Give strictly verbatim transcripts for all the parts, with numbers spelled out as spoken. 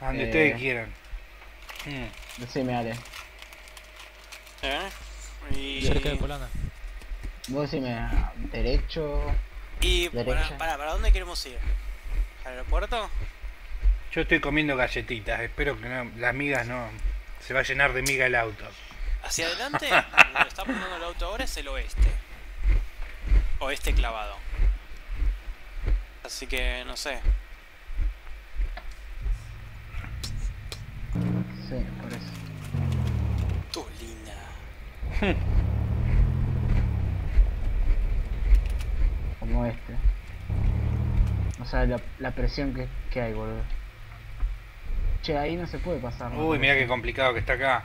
A donde Eh, ustedes quieran. Mm. Decime, Ale. ¿Eh? Y... Cerca de Polana. Vos decime, derecho, Y derecha. para, para, ¿para dónde queremos ir? ¿Al aeropuerto? Yo estoy comiendo galletitas. Espero que no, las migas no... Se va a llenar de miga el auto. Hacia adelante, donde está apuntando el auto ahora es el oeste. Oeste clavado. Así que, no sé. Sí, por eso. Tulina. Como este. O sea, la, la presión que, que hay, boludo. Che, ahí no se puede pasar. ¿no? Uy, mira qué complicado que está acá.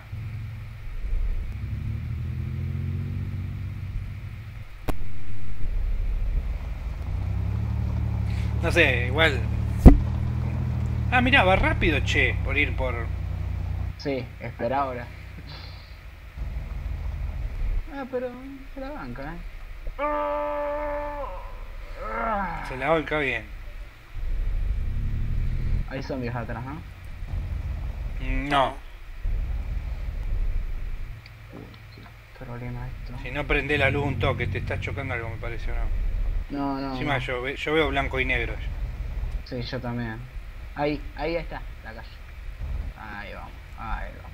No sé, igual... Ah, mirá, va rápido, che, por ir por... Sí, espera ahora. Ah, pero se la banca, eh. Se la volca bien. Hay zombies atrás, ¿no? Mm, No, Uy, qué problema esto. si no prende la luz un toque, te estás chocando algo, me parece, ¿o no? No, no. Encima no. yo, ve- yo veo blanco y negro. Sí, yo también. Ahí, ahí está, la calle. Ahí vamos, ahí vamos.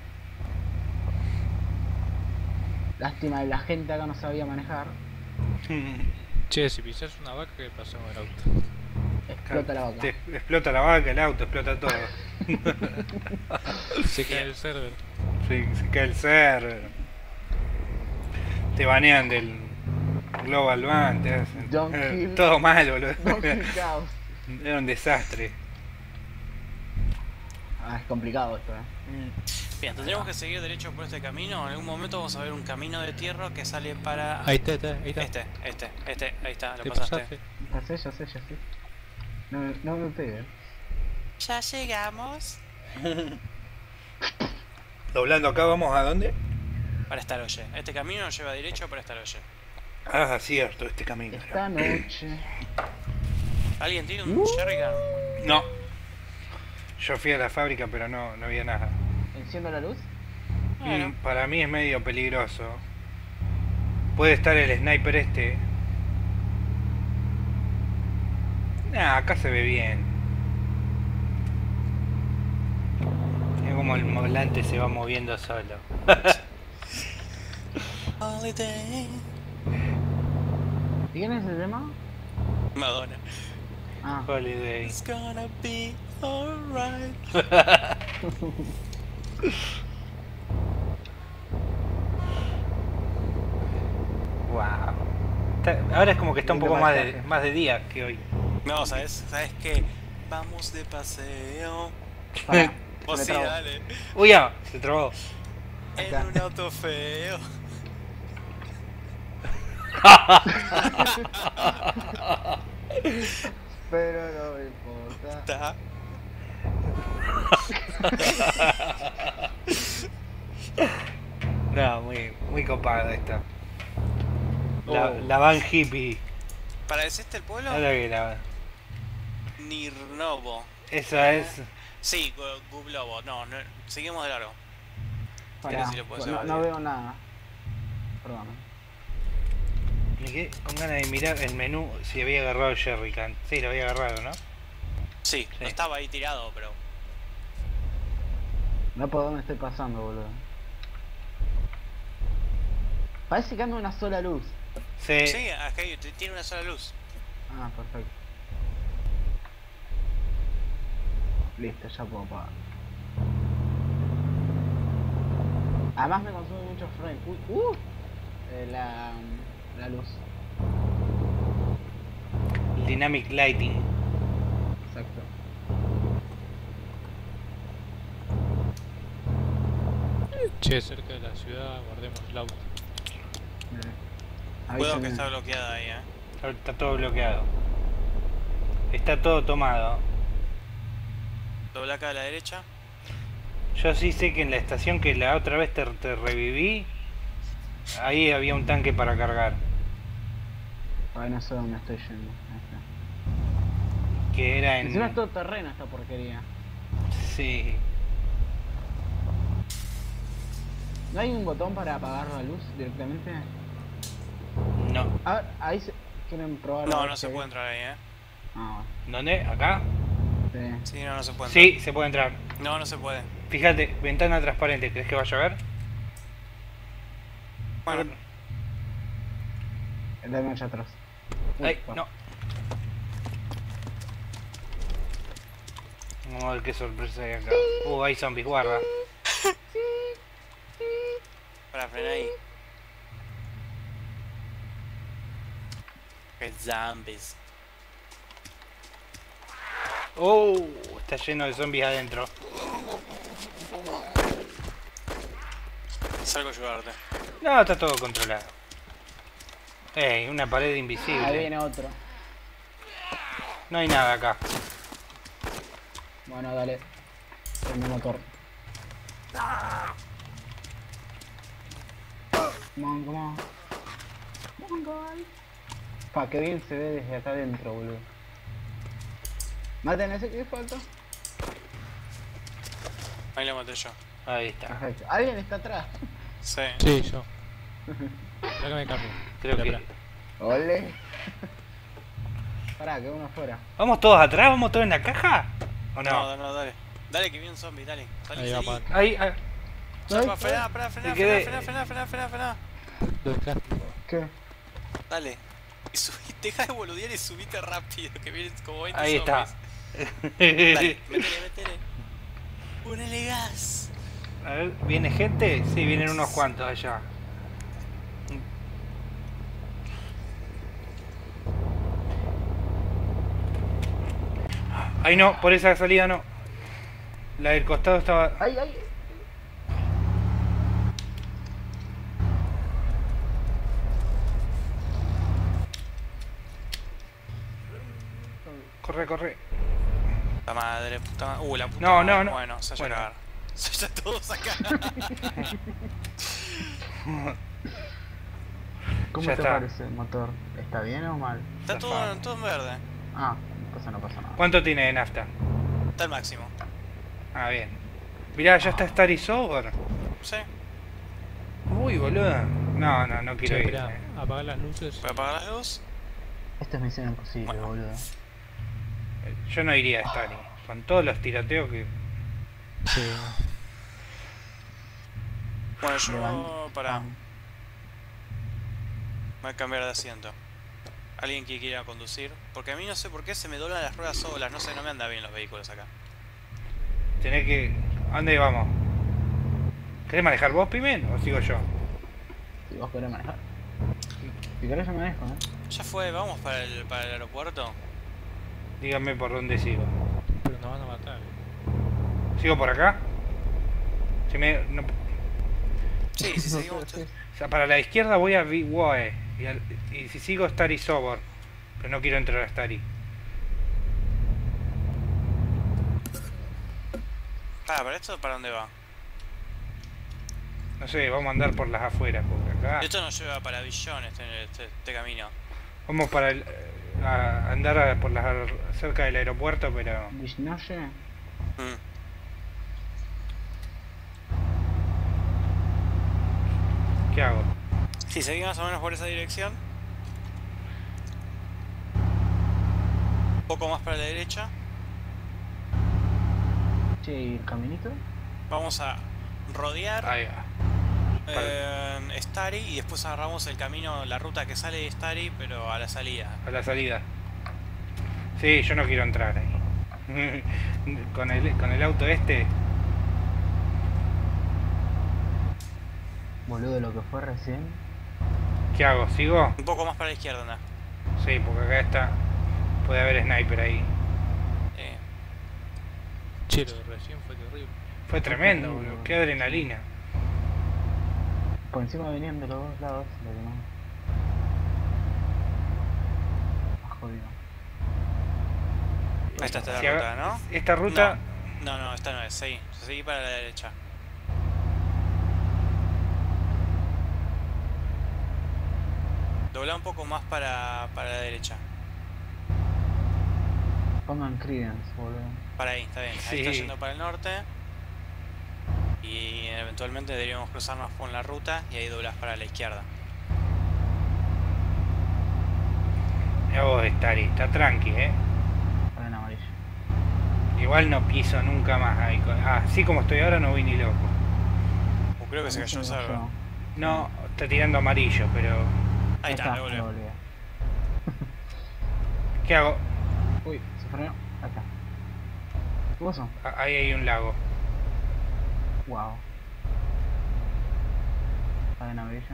Lástima, la gente acá no sabía manejar. Che, si pisas una vaca, ¿qué pasa con el auto? Explota la vaca. Te explota la vaca, el auto, explota todo. Se cae el server. se, se cae el server. Te banean del Global Ban, te hacen... Don't eh, kill- todo mal, boludo. Donkey Chaos. Era un desastre. Ah, es complicado esto, eh. Bien, tendremos que seguir derecho por este camino. En algún momento vamos a ver un camino de tierra que sale para... Ahí está, está, ahí está. Este, este, este, ahí está, lo Te pasaste. pasaste. Ya sé, ya sé, ya sé. No, me- no me pegues. Ya llegamos. Doblando acá, ¿vamos a dónde? Para Staroye. Este camino nos lleva derecho para Staroye. Ah, cierto, este camino. Esta noche. ¿Alguien tiene un Jerrycan? No. Yo fui a la fábrica, pero no, no había nada. ¿Enciendo la luz? Bueno. Mm, Para mí es medio peligroso. Puede estar el sniper este. Nah, acá se ve bien. Es como el volante se va moviendo solo. Holiday. ¿Y quién es el tema? Madonna. Ah, Holiday. It's gonna be alright. Wow. Está- ahora es como que está un Lindo poco más de, paisaje. más de día que hoy. No, ¿sabes? ¿Sabes qué? Vamos de paseo. pará. Vos me sí, trabo. dale. Uy, ya, se trabó. En Acá. un auto feo. Pero no me importa. Ta. No, muy, muy copado esto. La, Oh. la van hippie. ¿Para ese este el pueblo? Ahora que la Nirnovo. Esa es. Sí, Gu- Gublovo. No, no, seguimos de largo. Pará, si lo puedo no, llevar no bien. veo nada. Perdón. Me quedé con ganas de mirar el menú si había agarrado el Jerrycan. Sí, lo había agarrado, ¿no? Sí, Sí. no estaba ahí tirado, pero... No por dónde estoy pasando, boludo. Parece que anda una sola luz. Sí. Sí, acá hay- t- tiene una sola luz. Ah, perfecto. Listo, ya puedo apagar. Además me consume mucho frame. Uy, uh, eh, la, la luz. Dynamic Lighting. Exacto. Che, cerca de la ciudad, guardemos el auto. Mirá. Ahí Puedo se que me- está bloqueada ahí, eh. Está, está todo bloqueado. Está todo tomado. Dobla acá a la derecha. Yo sí sé que en la estación que la otra vez te, te reviví, ahí había un tanque para cargar. Ay, no sé dónde estoy yendo. Ahí está. Que era Encima es en... todo terreno esta porquería. Sí. ¿No hay un botón para apagar la luz directamente? No. A ver, ahí se... ¿Quieren probar? a No, ver no si se hay? puede entrar ahí, eh. Ah, ¿Dónde? ¿Acá? sí. Sí, no, no se puede entrar. Sí, se puede entrar. No, no se puede. Fíjate, ventana transparente. ¿Crees que vaya a ver? Bueno, Dame allá atrás. Uy, Ay, pa. no. Vamos a ver qué sorpresa hay acá. Uh, hay zombies, guarda. para frenar ahí. Que zombies. Oh, está lleno de zombies adentro. Salgo a ayudarte. No, está todo controlado. Ey, una pared Ahí invisible. viene otro. No hay nada acá. Bueno, dale. Prende el motor. Come on, come on. Come on, guys. Pa, qué bien se ve desde acá adentro, boludo. Maten ese que falta. Ahí lo maté yo. Ahí está. Perfecto. Alguien está atrás. Sí. Sí, yo. Espera que me cambio. Creo Espera, que... espera. Ole. Pará, que uno afuera. ¿Vamos todos atrás? ¿Vamos todos en la caja? ¿O No, no? no, no, dale. Dale que viene un zombie, dale. Salí, Ahí va, salí. pa. Ahí, ahí. Ya, Ay, pa, frená, frená, frená, Me quedé- frená, frená, frená, frená, frená. ¿Dónde está? ¿Qué? Dale. Y subí, deja de boludear y subite rápido, que vienen como veinte Ahí está. zombies. Dale, métele, métele. Ponele gas. A ver, ¿viene gente? Sí, vienen unos cuantos allá. Ahí no, por esa salida no. La del costado estaba... ¡Ay, ay! Corre, corre. Puta madre, puta madre. Uh, la puta No, madre. no, no. Bueno, se va a Bueno. llorar. Se ya todos acá. ¿Cómo Ya te está. parece el motor? ¿Está bien o mal? Está todo, todo en verde. Ah, entonces no pasa nada. ¿Cuánto tiene de nafta? Está al máximo. Ah, bien. Mirá, ya está Starry Sober. Sí. Uy, boludo. No, no, no quiero Che, ir. esperá, eh. apagar las luces. Voy a apagar la luz. Esto es misión imposible, Bueno. boludo. Yo no iría a Starry. Con todos los tiroteos que... Sí. Bueno, yo Levan- para. Ah, Voy a cambiar de asiento. Alguien que quiera conducir. Porque a mí no sé por qué se me doblan las ruedas solas. No sé, no me anda bien los vehículos acá. Tenés que... ¿A dónde vamos? ¿Querés manejar vos, Pimen? ¿O sigo yo? Si vos querés manejar. Si querés yo manejo, ¿eh? Ya fue, vamos para el, para el aeropuerto. Díganme por dónde sigo. Pero nos van a matar. ¿Sigo por acá? Si me... no- Sí, sí, seguimos. Sí. o sea, para la izquierda voy a V-Wae. Y, al- y si sigo Starry Sober. Pero no quiero entrar a Starry. Ah, ¿para esto para dónde va? No sé, vamos a andar por las afueras. Porque acá... Esto nos lleva para Billón, este, este, este camino. Vamos para el... a andar a- por las cerca del aeropuerto, pero... Vishnoye. Mm. ¿Qué hago? Si seguimos más o menos por esa dirección. Un poco más para la derecha. Che, ¿y el caminito? Vamos a rodear Ahí va. eh, Starry y después agarramos el camino, la ruta que sale de Starry, pero a la salida. A la salida. Sí, yo no quiero entrar ahí. con, el, con el auto este... Boludo, lo que fue recién. ¿Qué hago? ¿Sigo? Un poco más para la izquierda, anda. Sí, porque acá está... Puede haber sniper ahí. Eh, Che, lo de recién fue terrible. Fue tremendo, boludo. Qué adrenalina. Por encima venían de los dos lados, lo que no. Ah, jodido. esta está Si la haga- ruta, ¿no? Esta ruta... No, no, esta no es. Seguí. Seguí para la derecha. Dobla un poco más para, para la derecha. Pongan Credence, boludo. Para ahí, está bien. Ahí Sí. está yendo para el norte. Y eventualmente deberíamos cruzarnos por la ruta y ahí doblas para la izquierda. Mirá vos, Stari, está tranqui, eh. Está en amarillo. Igual no piso nunca más ahí. co- Ah, así como estoy ahora no voy ni loco. O creo que se cayó el server. No, está tirando amarillo, pero... Ahí está, ahí revolvió. volvió. ¿Qué hago? Uy, se frenó. Ahí está. ¿Qué pasó? Ah, ahí hay un lago. Wow. Está en amarillo.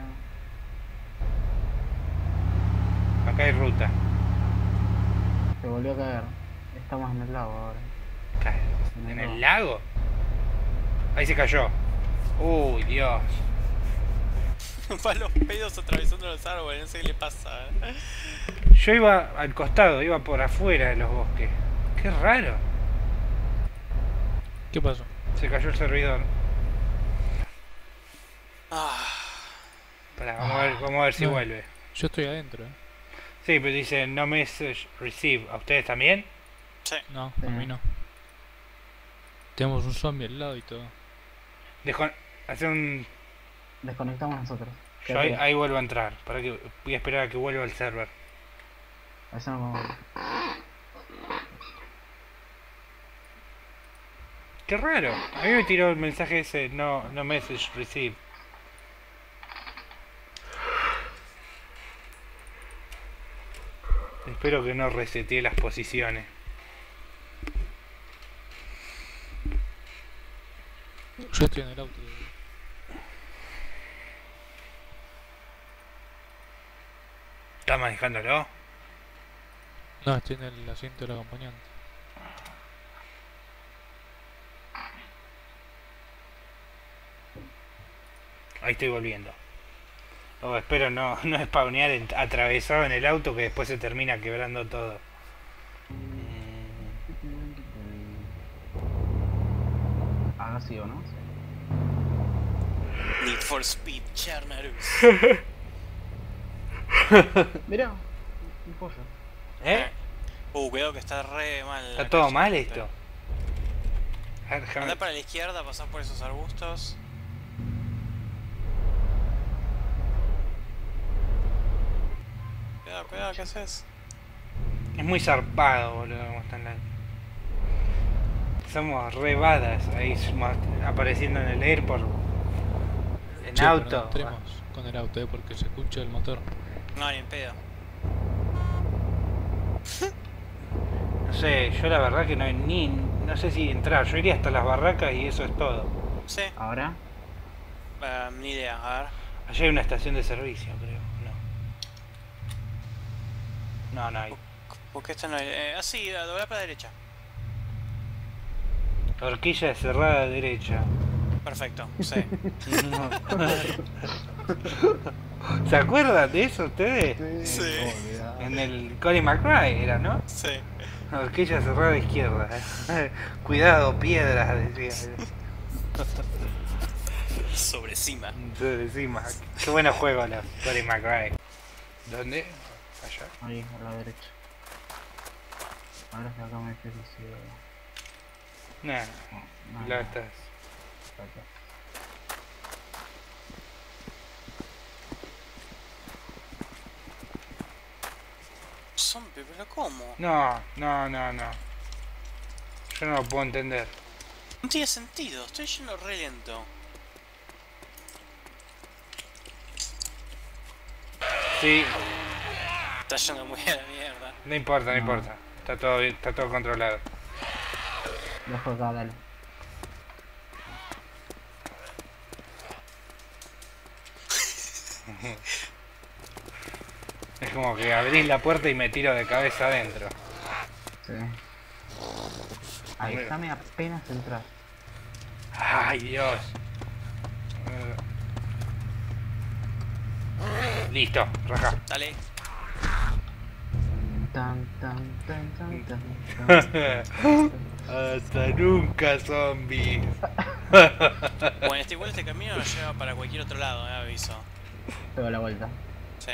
Acá hay ruta. Se volvió a caer. Estamos en el lago ahora. Ca- ¿En el lago? Ahí se cayó. Uy, Dios. Va los pedos atravesando los árboles, no sé qué le pasa. ¿eh? Yo iba al costado, iba por afuera de los bosques. Qué raro. ¿Qué pasó? Se cayó el servidor. Ah, Pará, vamos a ver, vamos a ver si No. vuelve. Yo estoy adentro, ¿eh? Sí, pero dice no message received. ¿A ustedes también? sí. No, Sí. a mí no. Tenemos un zombie al lado y todo. Dejo... Hace un... Desconectamos nosotros. Yo ahí, Quédate. ahí vuelvo a entrar. Para que... Voy a esperar a que vuelva el server. Eso no. Qué raro. A mí me tiró el mensaje ese no, no message received. Espero que no resetee las posiciones. Yo estoy en el auto. ¿Estás manejándolo? No, estoy en el asiento del acompañante. Ahí estoy volviendo. Oh, espero no, no spawnear en- atravesado en el auto que después se termina quebrando todo. Ahora sí o no. Need for Speed Charnarus. Mira, un pollo. ¿Eh? Uh, cuidado que está re mal. ¿Está la todo calle, mal pero- esto? A ver, déjame- Andá para la izquierda, pasar por esos arbustos. Cuidado, cuidado, ¿qué haces? Es muy zarpado, boludo, como están las... Somos re badass ahí somos apareciendo en el airport. En Che, pero auto. no entremos con el auto, ¿eh? Porque se escucha el motor. No, ni en pedo. No sé, yo la verdad que no ni no sé si entrar. Yo iría hasta las barracas y eso es todo. Sí, Ahora. eh, ni idea, a ver. Allá hay una estación de servicio, creo. No. No, no hay. Porque esta no hay. Eh, ah, sí, doblar para la derecha. Horquilla cerrada derecha. Perfecto, sí. ¿Se acuerdan de eso ustedes? Sí. En el Colin McRae era, ¿no? Sí. Horquilla cerrada izquierda. Cuidado, piedras, decía. Sobre cima. Entonces encima. Qué buenos juegos los Colin McRae. ¿Dónde? Allá. Ahí, a la derecha. Ahora es que acá me fijo si. Nah, No, la no, estás. acá. Zombie, pero ¿cómo? No, no, no, no. Yo no lo puedo entender. No tiene sentido, estoy yendo re lento. Sí, Está yendo muy a la mierda. no importa, no, No. importa. Está todo bien, está todo controlado. Dejo acá, dale. Es como que abrís la puerta y me tiro de cabeza adentro. Sí. Ahí Mira. déjame apenas entrar. Ay, Dios. Eh. Listo, raja. Dale. Tan, tan, tan, tan, tan, tan, tan. Hasta nunca, zombies. Bueno, este igual este camino nos lleva para cualquier otro lado, me aviso. Pego la vuelta. Sí.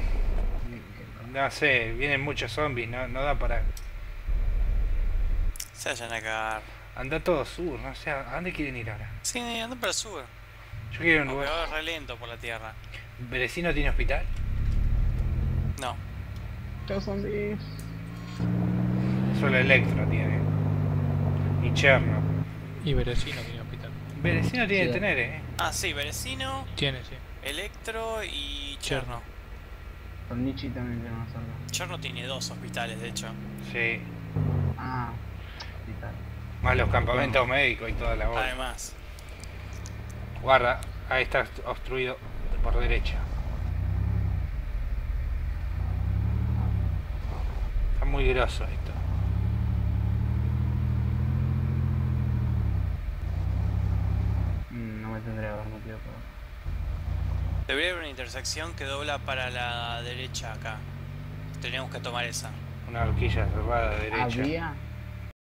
No sé, vienen muchos zombies, no, no da para... Se vayan a cagar. Anda todo sur, no sé, ¿a dónde quieren ir ahora? Sí, anda para el sur. Yo quiero ir a un Porque lugar. va re lento por la tierra. ¿Berecino tiene hospital? No. Chao, zombies. Solo Electro tiene. Y Cherno. Y Berecino tiene hospital. Berecino tiene que Sí. tener, eh. Ah, sí, Berecino, Tiene, sí. Electro y Cherno. Cherno. Con Nichi también tenemos algo. Cherno tiene dos hospitales, de hecho. Sí. Ah, hospital. Más los campamentos médicos y toda la bola. Además. Guarda, ahí está obstruido por derecha. Está muy grosso esto. Mm, no me tendría que haber metido por acá. Debería haber una intersección que dobla para la derecha acá. Tenemos que tomar esa. Una horquilla cerrada de derecha. Había